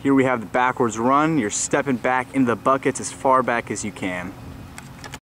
Here we have the backwards run. You're stepping back into the buckets as far back as you can.